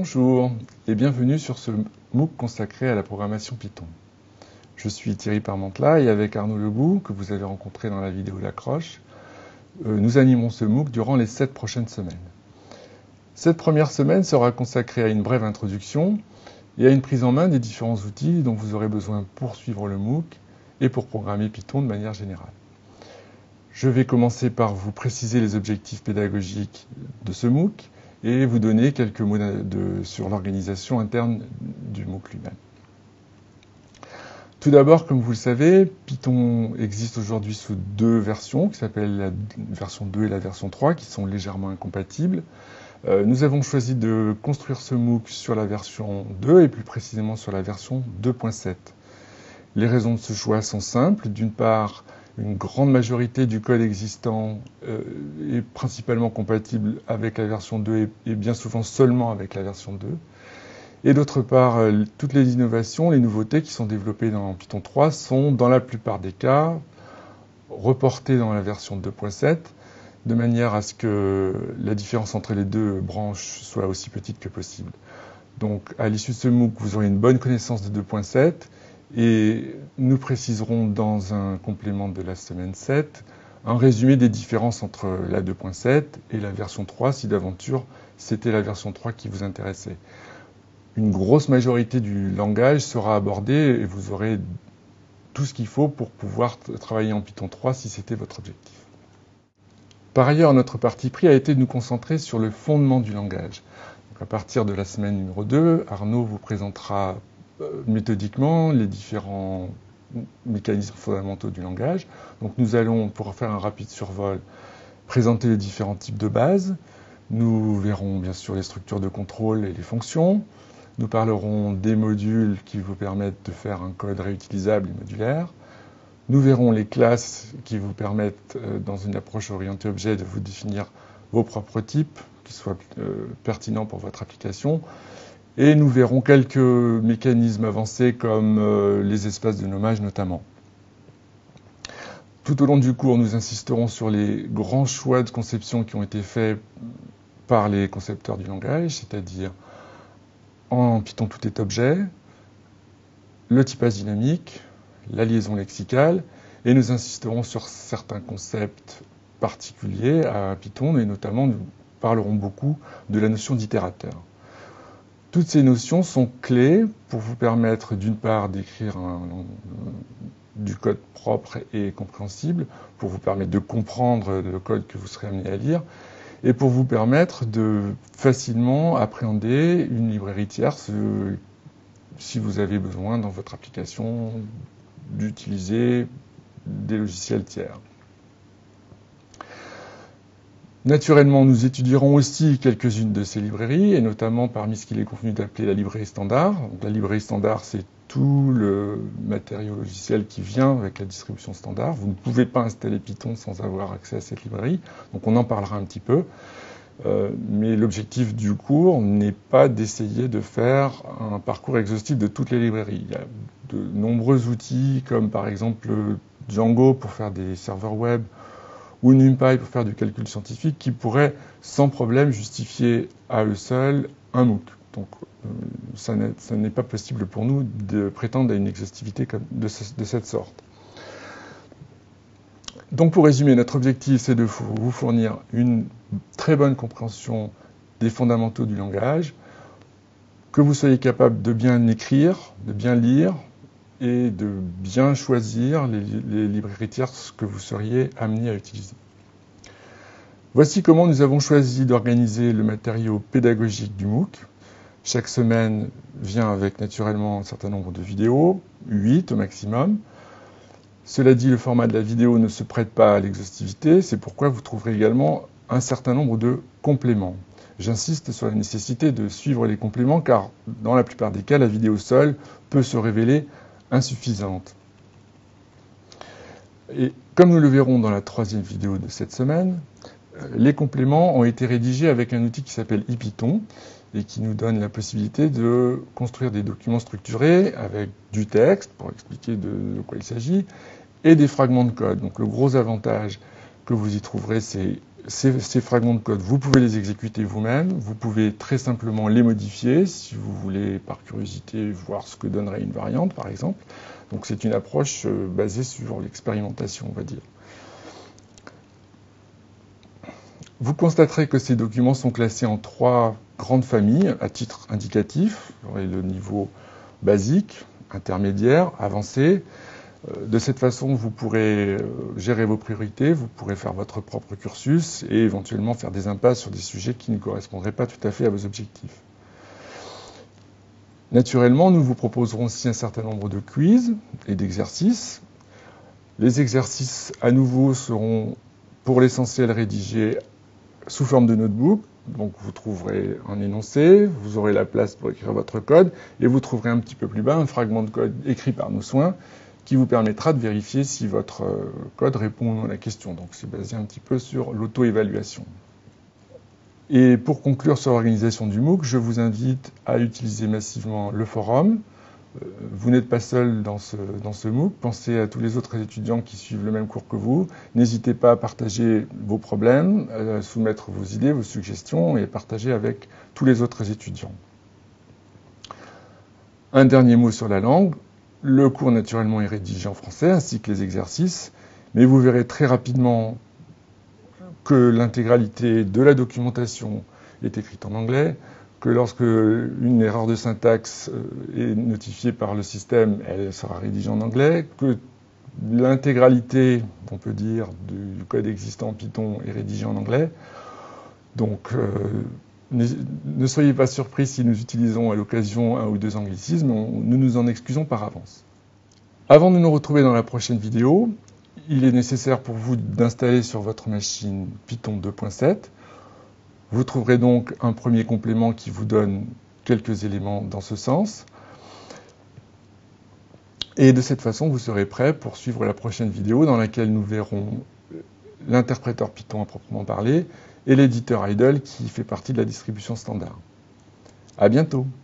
Bonjour et bienvenue sur ce MOOC consacré à la programmation Python. Je suis Thierry Parmentla et avec Arnaud Lebou, que vous avez rencontré dans la vidéo L'accroche, nous animons ce MOOC durant les 7 prochaines semaines. Cette première semaine sera consacrée à une brève introduction et à une prise en main des différents outils dont vous aurez besoin pour suivre le MOOC et pour programmer Python de manière générale. Je vais commencer par vous préciser les objectifs pédagogiques de ce MOOC et vous donner quelques mots sur l'organisation interne du MOOC lui-même. Tout d'abord, comme vous le savez, Python existe aujourd'hui sous deux versions, qui s'appellent la version 2 et la version 3, qui sont légèrement incompatibles. Nous avons choisi de construire ce MOOC sur la version 2 et plus précisément sur la version 2.7. Les raisons de ce choix sont simples. D'une part, une grande majorité du code existant est principalement compatible avec la version 2 et bien souvent seulement avec la version 2. Et d'autre part, toutes les innovations, les nouveautés qui sont développées dans Python 3 sont, dans la plupart des cas, reportées dans la version 2.7, de manière à ce que la différence entre les deux branches soit aussi petite que possible. Donc, à l'issue de ce MOOC, vous aurez une bonne connaissance de 2.7, et nous préciserons dans un complément de la semaine 7 un résumé des différences entre la 2.7 et la version 3 si d'aventure c'était la version 3 qui vous intéressait. Une grosse majorité du langage sera abordée et vous aurez tout ce qu'il faut pour pouvoir travailler en Python 3 si c'était votre objectif. Par ailleurs, notre parti pris a été de nous concentrer sur le fondement du langage. Donc à partir de la semaine numéro 2, Arnaud vous présentera méthodiquement les différents mécanismes fondamentaux du langage. Donc nous allons, pour faire un rapide survol, présenter les différents types de bases. Nous verrons bien sûr les structures de contrôle et les fonctions. Nous parlerons des modules qui vous permettent de faire un code réutilisable et modulaire. Nous verrons les classes qui vous permettent, dans une approche orientée objet, de vous définir vos propres types, qui soient pertinents pour votre application. Et nous verrons quelques mécanismes avancés comme les espaces de nommage notamment. Tout au long du cours, nous insisterons sur les grands choix de conception qui ont été faits par les concepteurs du langage, c'est-à-dire en Python tout est objet, le typage dynamique, la liaison lexicale, et nous insisterons sur certains concepts particuliers à Python, et notamment nous parlerons beaucoup de la notion d'itérateur. Toutes ces notions sont clés pour vous permettre d'une part d'écrire du code propre et compréhensible, pour vous permettre de comprendre le code que vous serez amené à lire, et pour vous permettre de facilement appréhender une librairie tierce si vous avez besoin dans votre application d'utiliser des logiciels tiers. Naturellement, nous étudierons aussi quelques-unes de ces librairies, et notamment parmi ce qu'il est convenu d'appeler la librairie standard. Donc, la librairie standard, c'est tout le matériau logiciel qui vient avec la distribution standard. Vous ne pouvez pas installer Python sans avoir accès à cette librairie, donc on en parlera un petit peu. Mais l'objectif du cours n'est pas d'essayer de faire un parcours exhaustif de toutes les librairies. Il y a de nombreux outils, comme par exemple Django pour faire des serveurs web, ou NumPy pour faire du calcul scientifique, qui pourraient sans problème justifier à eux seuls un MOOC. Donc ça n'est pas possible pour nous de prétendre à une exhaustivité de cette sorte. Donc pour résumer, notre objectif c'est de vous fournir une très bonne compréhension des fondamentaux du langage, que vous soyez capable de bien écrire, de bien lire, et de bien choisir les librairies tierces que vous seriez amené à utiliser. Voici comment nous avons choisi d'organiser le matériau pédagogique du MOOC. Chaque semaine vient avec naturellement un certain nombre de vidéos, 8 au maximum. Cela dit, le format de la vidéo ne se prête pas à l'exhaustivité, c'est pourquoi vous trouverez également un certain nombre de compléments. J'insiste sur la nécessité de suivre les compléments car dans la plupart des cas, la vidéo seule peut se révéler insuffisante. Et comme nous le verrons dans la troisième vidéo de cette semaine, les compléments ont été rédigés avec un outil qui s'appelle IPython et qui nous donne la possibilité de construire des documents structurés avec du texte pour expliquer de quoi il s'agit et des fragments de code. Donc le gros avantage que vous y trouverez, c'est ces fragments de code, vous pouvez les exécuter vous-même, vous pouvez très simplement les modifier si vous voulez, par curiosité, voir ce que donnerait une variante, par exemple. Donc c'est une approche basée sur l'expérimentation, on va dire. Vous constaterez que ces documents sont classés en 3 grandes familles à titre indicatif. Vous aurez le niveau basique, intermédiaire, avancé. De cette façon, vous pourrez gérer vos priorités, vous pourrez faire votre propre cursus et éventuellement faire des impasses sur des sujets qui ne correspondraient pas tout à fait à vos objectifs. Naturellement, nous vous proposerons aussi un certain nombre de quiz et d'exercices. Les exercices, à nouveau, seront pour l'essentiel rédigés sous forme de notebook. Donc vous trouverez un énoncé, vous aurez la place pour écrire votre code et vous trouverez un petit peu plus bas un fragment de code écrit par nos soins qui vous permettra de vérifier si votre code répond à la question. Donc c'est basé un petit peu sur l'auto-évaluation. Et pour conclure sur l'organisation du MOOC, je vous invite à utiliser massivement le forum. Vous n'êtes pas seul dans ce MOOC, pensez à tous les autres étudiants qui suivent le même cours que vous. N'hésitez pas à partager vos problèmes, à soumettre vos idées, vos suggestions et à partager avec tous les autres étudiants. Un dernier mot sur la langue. Le cours, naturellement, est rédigé en français, ainsi que les exercices, mais vous verrez très rapidement que l'intégralité de la documentation est écrite en anglais, que lorsque une erreur de syntaxe est notifiée par le système, elle sera rédigée en anglais, que l'intégralité, on peut dire, du code existant en Python est rédigée en anglais. Donc, ne soyez pas surpris si nous utilisons à l'occasion 1 ou 2 anglicismes, nous nous en excusons par avance. Avant de nous retrouver dans la prochaine vidéo, il est nécessaire pour vous d'installer sur votre machine Python 2.7. Vous trouverez donc un premier complément qui vous donne quelques éléments dans ce sens. Et de cette façon, vous serez prêt pour suivre la prochaine vidéo dans laquelle nous verrons l'interpréteur Python à proprement parler et l'éditeur idle qui fait partie de la distribution standard. À bientôt!